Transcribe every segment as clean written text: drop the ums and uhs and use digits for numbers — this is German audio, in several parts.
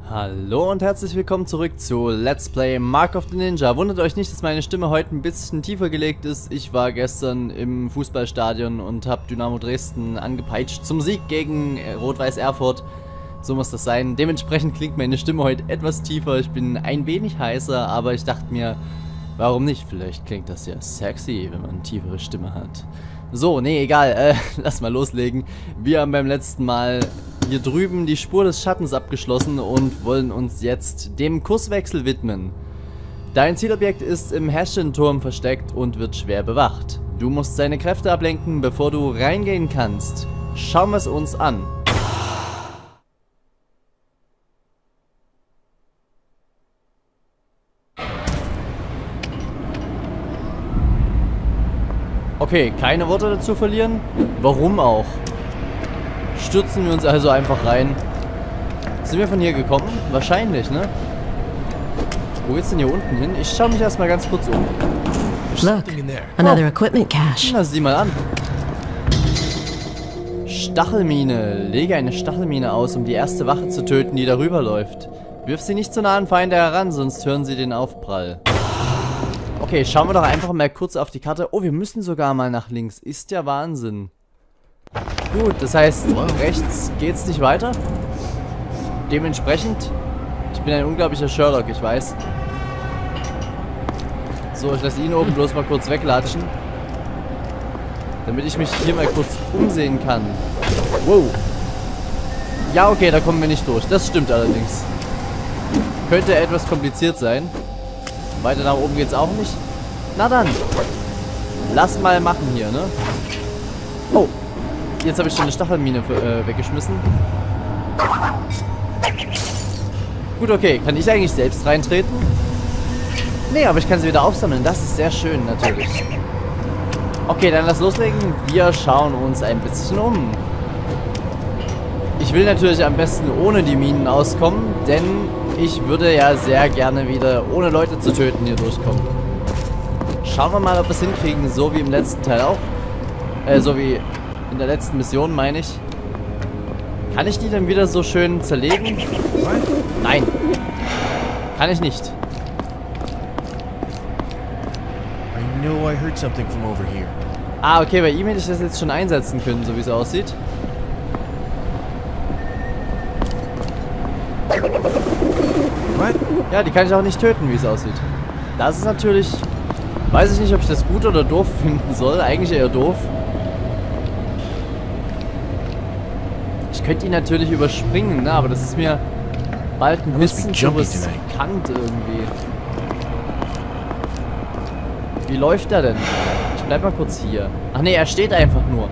Hallo und herzlich willkommen zurück zu Let's Play Mark of the Ninja. Wundert euch nicht, dass meine Stimme heute ein bisschen tiefer gelegt ist. Ich war gestern im Fußballstadion und habe Dynamo Dresden angepeitscht zum Sieg gegen Rot-Weiß Erfurt. So muss das sein. Dementsprechend klingt meine Stimme heute etwas tiefer. Ich bin ein wenig heißer, aber ich dachte mir, warum nicht? Vielleicht klingt das ja sexy, wenn man eine tiefere Stimme hat. So, nee, egal. Lass mal loslegen. Wir haben beim letzten Mal hier drüben die Spur des Schattens abgeschlossen und wollen uns jetzt dem Kurswechsel widmen. Dein Zielobjekt ist im Häschenturm versteckt und wird schwer bewacht. Du musst seine Kräfte ablenken, bevor du reingehen kannst. Schauen wir es uns an. Okay, keine Worte dazu verlieren. Warum auch? Stürzen wir uns also einfach rein. Sind wir von hier gekommen? Wahrscheinlich, ne? Wo geht's denn hier unten hin? Ich schaue mich erstmal ganz kurz um. Look, another equipment cache. Na, sieh mal an. Stachelmine. Lege eine Stachelmine aus, um die erste Wache zu töten, die darüber läuft. Wirf sie nicht zu nah an Feinde heran, sonst hören sie den Aufprall. Okay, schauen wir doch einfach mal kurz auf die Karte. Oh, wir müssen sogar mal nach links. Ist ja Wahnsinn. Gut, das heißt, rechts geht's nicht weiter. Dementsprechend, ich bin ein unglaublicher Sherlock, ich weiß. So, ich lasse ihn oben bloß mal kurz weglatschen. Damit ich mich hier mal kurz umsehen kann. Wow. Ja, okay, da kommen wir nicht durch. Das stimmt allerdings. Könnte etwas kompliziert sein. Weiter nach oben geht's auch nicht. Na dann. Lass mal machen hier, ne? Oh. Jetzt habe ich schon eine Stachelmine weggeschmissen. Gut, okay. Kann ich eigentlich selbst reintreten? Nee, aber ich kann sie wieder aufsammeln. Das ist sehr schön, natürlich. Okay, dann lass loslegen. Wir schauen uns ein bisschen um. Ich will natürlich am besten ohne die Minen auskommen, denn ich würde ja sehr gerne wieder ohne Leute zu töten hier durchkommen. Schauen wir mal, ob wir es hinkriegen, so wie im letzten Teil auch. So wie in der letzten Mission, meine ich. Kann ich die dann wieder so schön zerlegen? Nein. Kann ich nicht. Ah, okay, bei ihm hätte ich das jetzt schon einsetzen können, so wie es aussieht. Ja, die kann ich auch nicht töten, wie es aussieht. Das ist natürlich... Weiß ich nicht, ob ich das gut oder doof finden soll. Eigentlich eher doof. Ich könnte ihn natürlich überspringen, ne? Aber das ist mir bald ein bisschen zu riskant irgendwie. Wie läuft er denn? Ich bleib mal kurz hier. Ach nee, er steht einfach nur.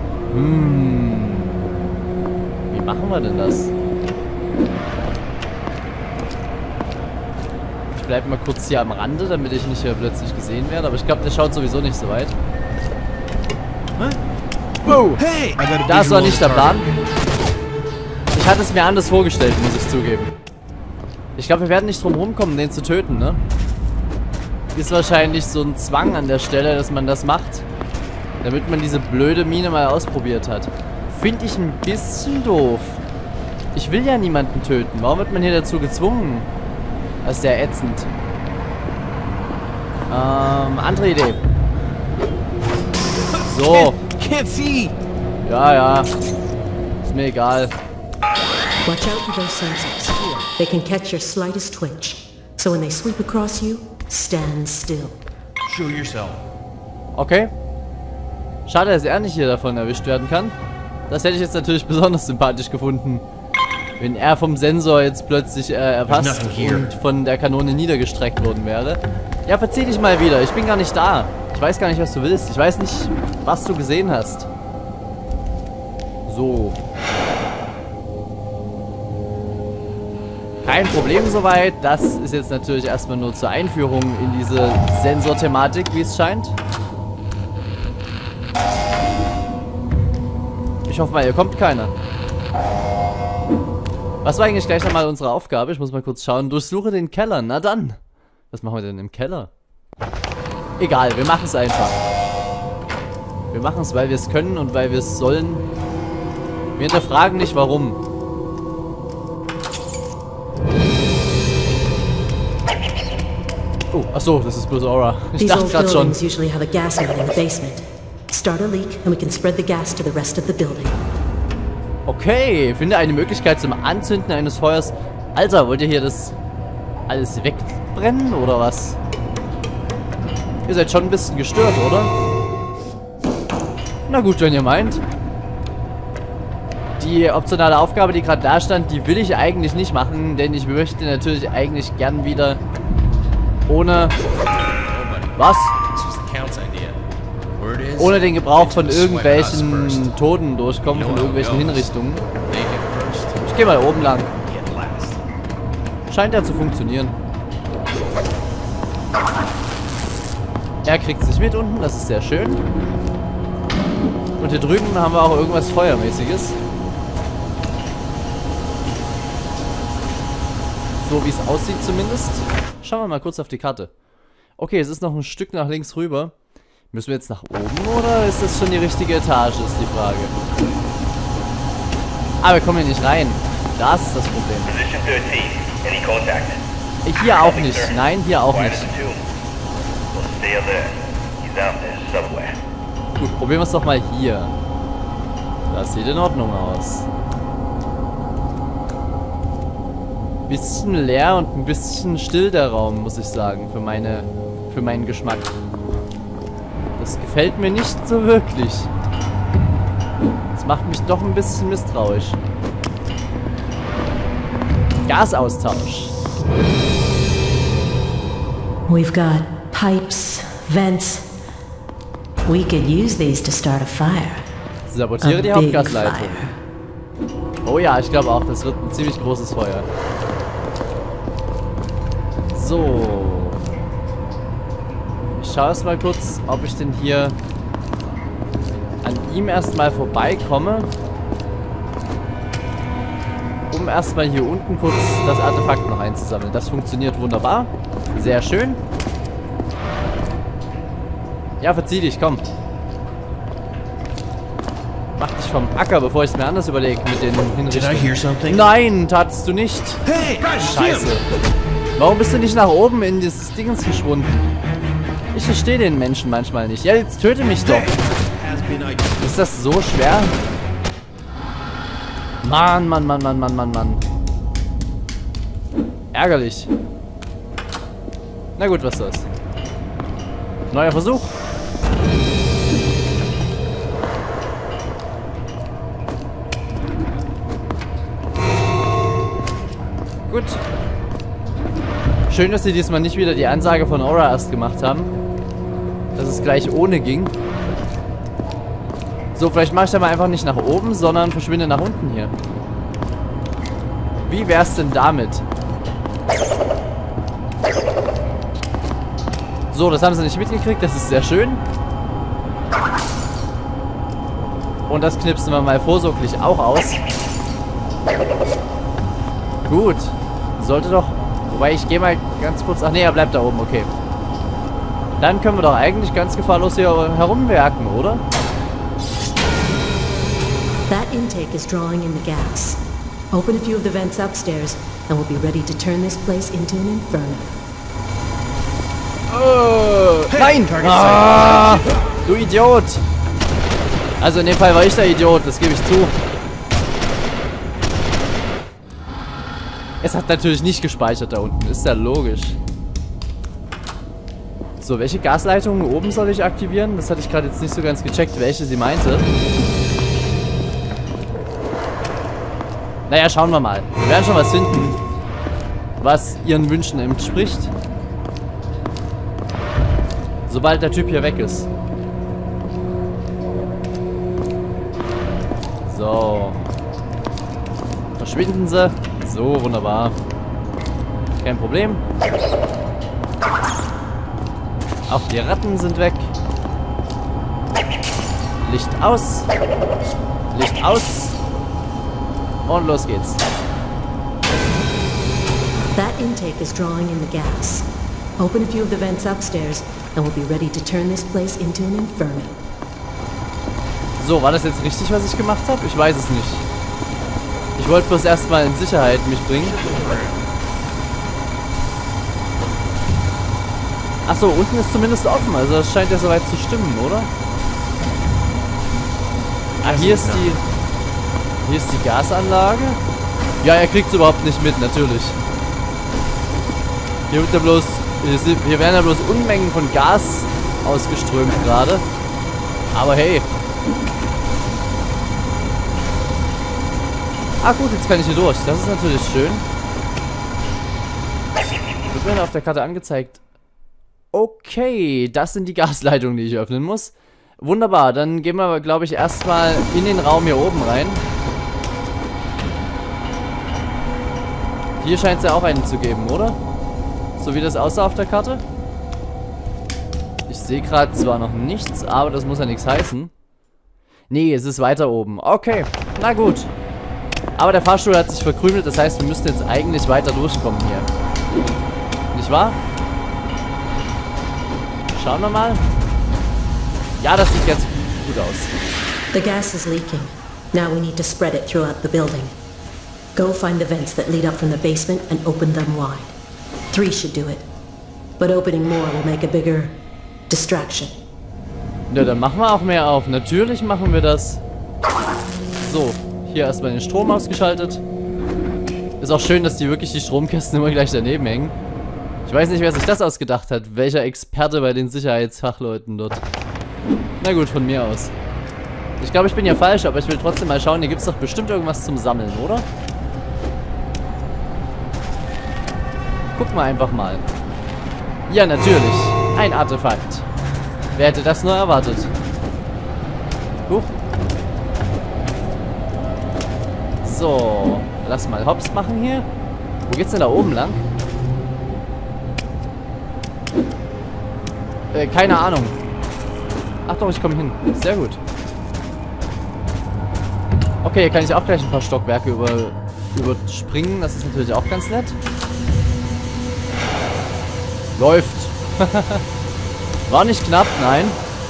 Wie machen wir denn das? Ich bleib mal kurz hier am Rande, damit ich nicht hier plötzlich gesehen werde. Aber ich glaube, der schaut sowieso nicht so weit. Wow! Das war nicht der Plan. Ich hatte es mir anders vorgestellt, muss ich zugeben. Ich glaube, wir werden nicht drum rumkommen, den zu töten, ne? Ist wahrscheinlich so ein Zwang an der Stelle, dass man das macht. Damit man diese blöde Mine mal ausprobiert hat. Finde ich ein bisschen doof. Ich will ja niemanden töten. Warum wird man hier dazu gezwungen? Das ist sehr ätzend. Andere Idee. So. Ja, ja. Ist mir egal. Watch out for those sensors. They can catch your slightest twitch. So when they sweep across you, stand still. Show yourself. Okay. Schade, dass er nicht hier davon erwischt werden kann. Das hätte ich jetzt natürlich besonders sympathisch gefunden. Wenn er vom Sensor jetzt plötzlich erfasst und von der Kanone niedergestreckt worden wäre. Ja, verzieh dich mal wieder. Ich bin gar nicht da. Ich weiß gar nicht, was du willst. Ich weiß nicht, was du gesehen hast. So. Kein Problem soweit. Das ist jetzt natürlich erstmal nur zur Einführung in diese Sensorthematik, wie es scheint. Ich hoffe mal, hier kommt keiner. Was war eigentlich gleich nochmal unsere Aufgabe? Ich muss mal kurz schauen. Durchsuche den Keller. Na dann. Was machen wir denn im Keller? Egal, wir machen es einfach. Wir machen es, weil wir es können und weil wir es sollen. Wir hinterfragen nicht, warum. Oh, achso, das ist bloß Aura. Ich These dachte old gerade schon. buildings usually have a gas main in the basement. Start a leak and we can spread the gas to the rest of the building. Okay, finde eine Möglichkeit zum Anzünden eines Feuers. Alter, wollt ihr hier das alles wegbrennen oder was? Ihr seid schon ein bisschen gestört, oder? Na gut, wenn ihr meint. Die optionale Aufgabe, die gerade da stand, die will ich eigentlich nicht machen, denn ich möchte natürlich eigentlich gern wieder ohne... Was? Ohne den Gebrauch von irgendwelchen Toten durchkommen, von irgendwelchen Hinrichtungen. Ich gehe mal oben lang. Scheint ja zu funktionieren. Er kriegt es nicht mit unten, das ist sehr schön. Und hier drüben haben wir auch irgendwas Feuermäßiges. So wie es aussieht zumindest. Schauen wir mal kurz auf die Karte. Okay, es ist noch ein Stück nach links rüber. Müssen wir jetzt nach oben oder ist das schon die richtige Etage, ist die Frage. Ah, wir kommen hier nicht rein. Das ist das Problem. Hier auch nicht. Nein, hier auch nicht. Gut, probieren wir es doch mal hier. Das sieht in Ordnung aus. Bisschen leer und ein bisschen still der Raum, muss ich sagen, für meinen Geschmack. Das gefällt mir nicht so wirklich. Das macht mich doch ein bisschen misstrauisch. Gasaustausch. We've got pipes, vents. We could use these to start a fire. Sabotiere die Hauptgasleitung. Oh ja, ich glaube auch, das wird ein ziemlich großes Feuer. So. Ich schaue erst mal kurz, ob ich denn hier an ihm erstmal vorbeikomme. Um erstmal hier unten kurz das Artefakt noch einzusammeln. Das funktioniert wunderbar. Sehr schön. Ja, verzieh dich, komm. Mach dich vom Acker, bevor ich es mir anders überlege mit den Hinrichtungen. Nein, tatst du nicht. Scheiße. Warum bist du nicht nach oben in dieses Dingens verschwunden? Ich verstehe den Menschen manchmal nicht. Ja, jetzt töte mich doch. Ist das so schwer? Mann, Mann, Mann, Mann, Mann, Mann, Mann. Ärgerlich. Na gut, was soll's. Neuer Versuch. Gut. Schön, dass sie diesmal nicht wieder die Ansage von Aura erst gemacht haben. Dass es gleich ohne ging. So, vielleicht mache ich da mal einfach nicht nach oben, sondern verschwinde nach unten hier. Wie wär's denn damit? So, das haben sie nicht mitgekriegt, das ist sehr schön. Und das knipsen wir mal vorsorglich auch aus. Gut. Sollte doch... Wobei, ich gehe mal ganz kurz... Ach nee, er bleibt da oben, okay. Dann können wir doch eigentlich ganz gefahrlos hier herumwerken, oder? That intake is drawing in the gas. Open a few of the vents upstairs and we'll be ready to turn this place into an inferno. Nein! Ah, du Idiot! Also in dem Fall war ich der Idiot, das gebe ich zu. Es hat natürlich nicht gespeichert da unten, ist ja logisch. So, welche Gasleitungen oben soll ich aktivieren? Das hatte ich gerade jetzt nicht so ganz gecheckt, welche sie meinte. Naja, schauen wir mal. Wir werden schon was finden, was ihren Wünschen entspricht. Sobald der Typ hier weg ist. So. Verschwinden sie. So, wunderbar. Kein Problem. Auch die Ratten sind weg. Licht aus. Licht aus. Und los geht's. That intake is drawing in the gas. Open a few of the vents upstairs and we'll be ready to turn this place into an inferno. So, war das jetzt richtig, was ich gemacht habe? Ich weiß es nicht. Ich wollte bloß erstmal in Sicherheit mich bringen. Achso, unten ist zumindest offen, also das scheint ja soweit zu stimmen, oder? Ah, hier ist die Gasanlage. Ja, er kriegt es überhaupt nicht mit, natürlich. Hier werden ja bloß Unmengen von Gas ausgeströmt gerade. Aber hey. Ah gut, jetzt kann ich hier durch. Das ist natürlich schön. Wird mir auf der Karte angezeigt. Okay, das sind die Gasleitungen, die ich öffnen muss. Wunderbar, dann gehen wir, glaube ich, erstmal in den Raum hier oben rein. Hier scheint es ja auch einen zu geben, oder? So wie das aussah auf der Karte. Ich sehe gerade zwar noch nichts, aber das muss ja nichts heißen. Nee, es ist weiter oben. Okay, na gut. Aber der Fahrstuhl hat sich verkrümelt, das heißt, wir müssten jetzt eigentlich weiter durchkommen hier. Nicht wahr? Schauen wir mal. Ja, das sieht ganz gut aus. The gas is leaking. Now we need to spread it throughout the building. Go find the vents that lead up from the basement and open them wide. 3 should do it. But opening more will make a bigger distraction. Ja, dann machen wir auch mehr auf. Natürlich machen wir das. So, hier erstmal den Strom ausgeschaltet. Ist auch schön, dass die wirklich die Stromkästen immer gleich daneben hängen. Ich weiß nicht, wer sich das ausgedacht hat. Welcher Experte bei den Sicherheitsfachleuten dort. Na gut, von mir aus. Ich glaube, ich bin ja falsch, aber ich will trotzdem mal schauen. Hier gibt es doch bestimmt irgendwas zum Sammeln, oder? Gucken wir einfach mal. Ja, natürlich. Ein Artefakt. Wer hätte das nur erwartet? Huch. So. Lass mal Hops machen hier. Wo geht's denn da oben lang? Keine Ahnung. Ach doch, ich komme hin. Sehr gut. Okay, hier kann ich auch gleich ein paar Stockwerke überspringen. Das ist natürlich auch ganz nett. Läuft. War nicht knapp, nein.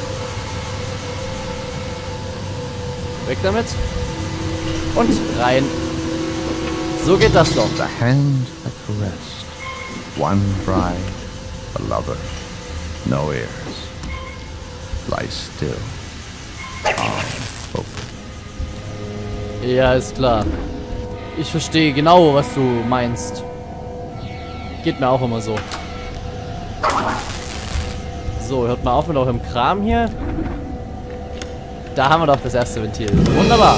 Weg damit. Und rein. So geht das doch. The hand that caressed, one bride, a lover, no ears, lies still, arms open. Ja, ist klar. Ich verstehe genau, was du meinst. Geht mir auch immer so. So, hört mal auf mit eurem Kram hier. Da haben wir doch das erste Ventil. Wunderbar.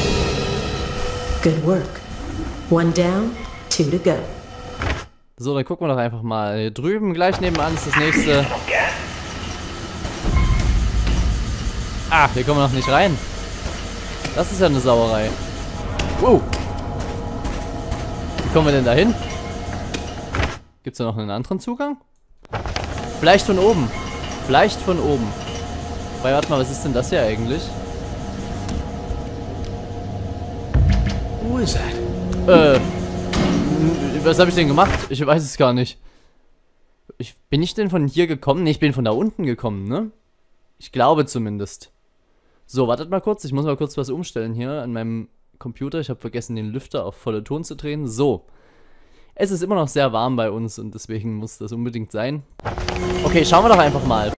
Good work. 1 down, 2 to go. So, dann gucken wir doch einfach mal. Hier drüben, gleich nebenan ist das nächste. Ah, hier kommen wir noch nicht rein. Das ist ja eine Sauerei. Wow. Wie kommen wir denn da hin? Gibt es da noch einen anderen Zugang? Vielleicht von oben. Vielleicht von oben. Wobei, warte mal, was ist denn das hier eigentlich? Who is that? Was habe ich denn gemacht? Ich weiß es gar nicht. Bin ich denn von hier gekommen? Ne, ich bin von da unten gekommen, ne? Ich glaube zumindest. So, wartet mal kurz. Ich muss mal kurz was umstellen hier an meinem Computer. Ich habe vergessen, den Lüfter auf volle Ton zu drehen. So. Es ist immer noch sehr warm bei uns und deswegen muss das unbedingt sein. Okay, schauen wir doch einfach mal.